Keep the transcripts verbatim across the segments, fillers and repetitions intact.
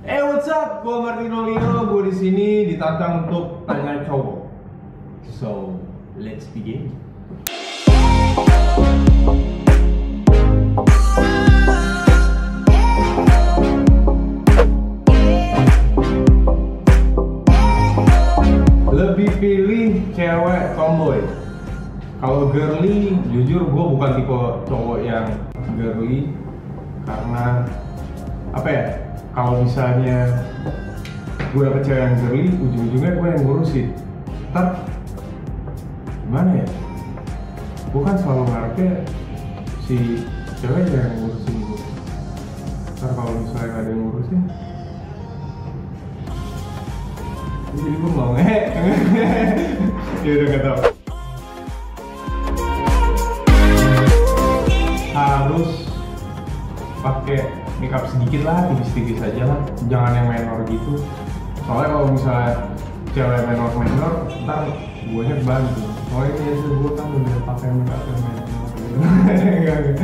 Hey, what's up? Gue Martino Lino, gue di sini ditantang untuk tanya cowok. So, let's begin. Lebih pilih cewek tomboy. Kalau girly, jujur gue bukan tipe cowok yang girly karena apa ya? Kalau misalnya gue dapet cewek yang girly, ujung-ujungnya gue yang ngurusin. Ntar gimana ya? Gue kan selalu ngarepnya si cewek yang ngurusin gue. Ntar kalau misalnya gak ada yang ngurusin, jadi gue mau nge ya udah gak tau. Harus pakai makeup sedikit lah, tipis-tipis aja lah, jangan yang menor gitu. Soalnya kalau misalnya cewek menor-menor, ntar gue nya bantu. Soalnya ya gue kan udah pakai makeup yang menor gitu.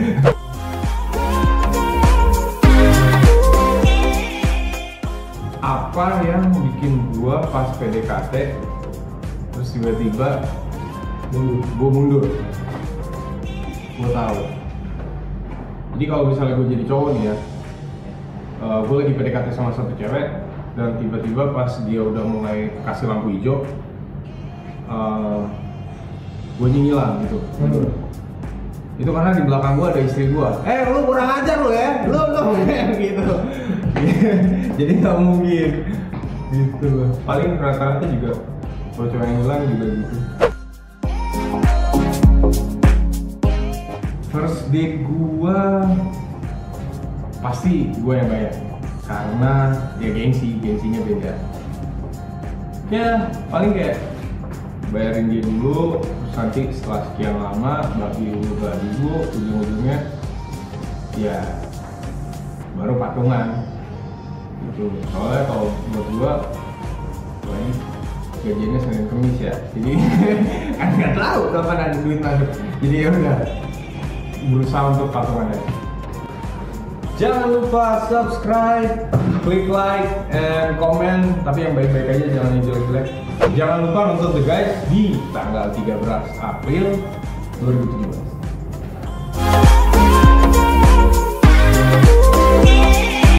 Apa yang bikin gue pas P D K T terus tiba-tiba gue mundur? Gue tahu. Jadi kalau misalnya gue jadi cowok nih ya, Uh, gue lagi P D K T sama satu cewek dan tiba-tiba pas dia udah mulai kasih lampu hijau, uh, gue nyilang gitu. Hmm. Itu karena di belakang gue ada istri gue. Eh, lu kurang ajar lu ya, lu lu gitu. Jadi nggak mungkin gitu. Paling rata-rata juga kalau cewek yang hilang juga gitu. First date gue pasti gue yang bayar karena dia gengsi, gengsinya beda. Ya paling kayak bayarin dia dulu, terus nanti setelah sekian lama bagi dulu bagi dulu, ujung-ujungnya ya baru patungan gitu. Soalnya kalau buat gue, gue ini gajiannya Senin Kemis ya, jadi kan nggak tahu kapan ada duit masuk. Jadi ya udah berusaha untuk patungan aja. Jangan lupa subscribe, klik like, and comment. Tapi yang baik-baik aja, jangan yang jelek-jelek. Jangan lupa nonton The Guys di tanggal tiga belas April dua ribu tujuh belas.